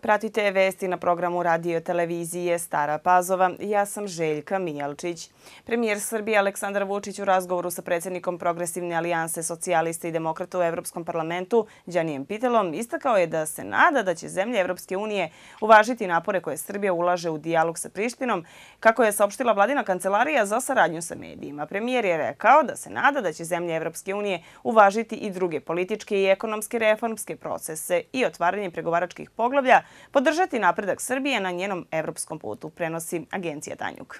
Pratite vesti na programu radio televizije Stara Pazova. Ja sam Željka Mijalčić. Premijer Srbije Aleksandar Vučić u razgovoru sa predsjednikom Progresivne alijanse socijalista i demokrata u Evropskom parlamentu Đanijem Pitelom istakao je da se nada da će zemlje Evropske unije uvažiti napore koje Srbija ulaže u dijalog sa Prištinom, kako je saopštila vladina kancelarija za saradnju sa medijima. Premijer je rekao da se nada da će zemlje Evropske unije uvažiti i druge političke i ekonomske reformske procese i otvaranje pregovaračkih poglavlja, podržati napredak Srbije na njenom evropskom putu, prenosi agencija Tanjug.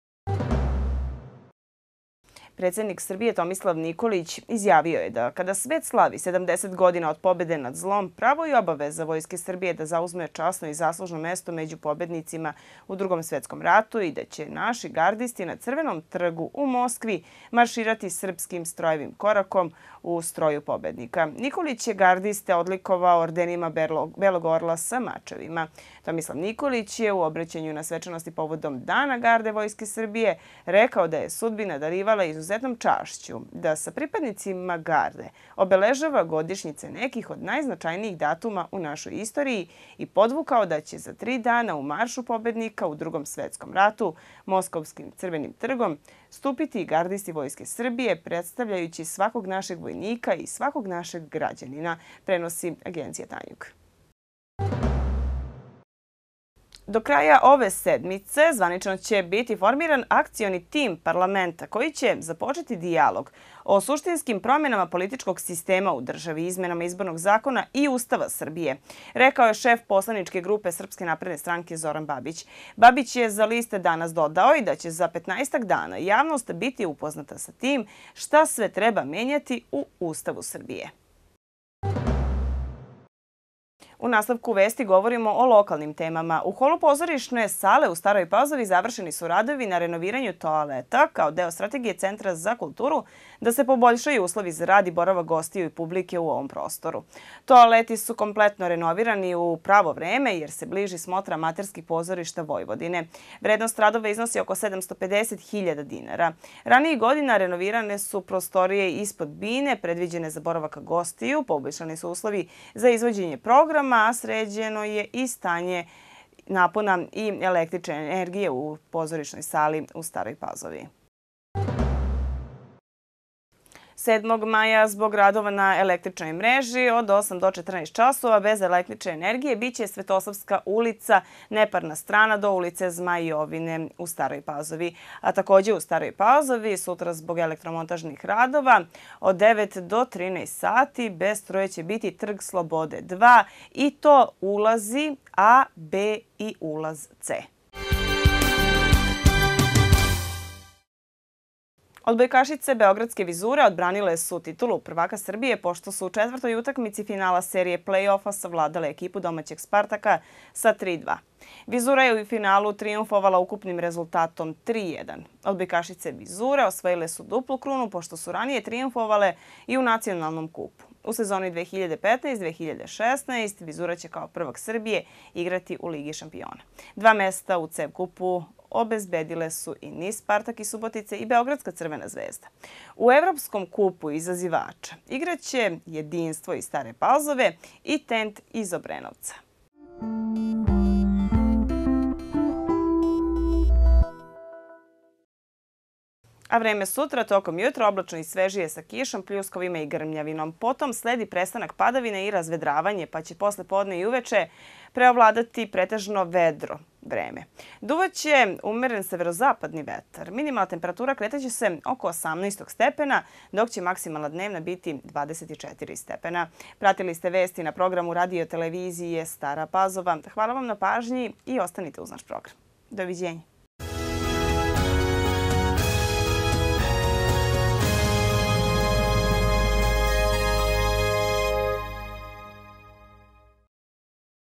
Predsjednik Srbije Tomislav Nikolić izjavio je da kada svet slavi 70 godina od pobjede nad zlom, pravo i obaveza Vojske Srbije da zauzme časno i zaslužno mesto među pobjednicima u Drugom svjetskom ratu i da će naši gardisti na Crvenom trgu u Moskvi marširati srpskim strojevim korakom u stroju pobjednika. Nikolić je gardiste odlikovao ordenima Belog orla sa mačevima. Tomislav Nikolić je u obraćanju na svečanosti povodom Dana garde Vojske Srbije rekao da je sudbina darivala izuzetnom čašću da sa pripadnicima garde obeležava godišnjice nekih od najznačajnijih datuma u našoj istoriji i podvukao da će za 3 dana u maršu pobjednika u Drugom svjetskom ratu Moskovskim Crvenim trgom stupiti gardisti Vojske Srbije, predstavljajući svakog našeg vojnika i svakog našeg građanina, prenosi agencija Tanjug. Do kraja ove sedmice zvanično će biti formiran akcioni tim parlamenta koji će započeti dijalog o suštinskim promjenama političkog sistema u državi, izmenama izbornog zakona i Ustava Srbije, rekao je šef poslaničke grupe Srpske napredne stranke Zoran Babić. Babić je za liste danas dodao i da će za 15 dana javnost biti upoznata sa tim šta sve treba menjati u Ustavu Srbije. U nastavku vesti govorimo o lokalnim temama. U holu pozorišne sale u Staroj Pazovi završeni su radovi na renoviranju toaleta kao deo strategije Centra za kulturu da se poboljšaju uslovi za rad i boravak gostiju i publike u ovom prostoru. Toaleti su kompletno renovirani u pravo vreme jer se bliži smotra amaterskih pozorišta Vojvodine. Vrednost radova iznosi oko 750.000 dinara. Ranijih godina renovirane su prostorije ispod bine predviđene za boravak gostiju, poboljšani su uslovi za izvođenje programa, a sređeno je i stanje napona i električne energije u pozorišnoj sali u Staroj Pazovi. 7. maja zbog radova na električnoj mreži od 8 do 14 časova bez električne energije biće Svetosavska ulica, neparna strana do ulice Zmajovine u Staroj Pazovi. A također u Staroj Pazovi sutra zbog elektromontažnih radova od 9 do 13 sati bez struje će biti Trg Slobode 2 i to ulazi A, B i ulaz C. Odbojkašice Beogradske Vizure odbranile su titulu prvaka Srbije pošto su u 4. utakmici finala serije play-offa savladale ekipu domaćeg Spartaka sa 3:2. Vizura je u finalu trijumfovala ukupnim rezultatom 3:1. Odbojkašice Vizure osvojile su duplu krunu pošto su ranije trijumfovale i u nacionalnom kupu. U sezoni 2015-2016 Vizura će kao prvak Srbije igrati u Ligi šampiona. 2 mesta u CEV kupu obezbedile su i NIS Spartak iz Subotice i Beogradska Crvena zvezda. U Evropskom kupu izazivača igraće Jedinstvo iz Stare Pazove i Tent iz Obrenovca. A vreme sutra tokom jutra oblačno i svežije sa kišom, pljuskovima i grmljavinom. Potom sledi prestanak padavine i razvedravanje, pa će posle podne i uveče preovladati pretežno vedro vreme. Duvaće umeren severozapadni vetar. Minimalna temperatura kretaće se oko 18 stepena, dok će maksimalna dnevna biti 24 stepena. Pratili ste vesti na programu radio televizije Stara Pazova. Hvala vam na pažnji i ostanite uz naš program. Doviđenja.